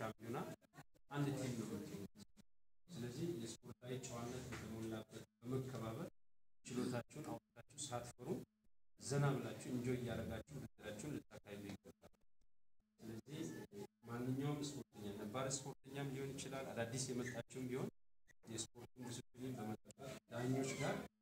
ሻምፒዮና አንድ ቲም ነው የምትሆኑት ስለዚህ የስፖርታዊ ጨዋነት በተሞላበት በመከባበር ችሎታችሁን አውጥታችሁ ሳትፈሩ ዘና ብላችሁ ኢንጆይ ያደርጋችሁ ውድድራችሁን ልታካሂዱ ይገባል ስለዚህ ማንኛውም ስፖርተኛ ነባር ስፖርተኛም ሊሆን ይችላል አዳዲስ የመጣችሁም ቢሆን የስፖርቱን ዲሲፕሊን በመጠበቅ ዳኞች ጋር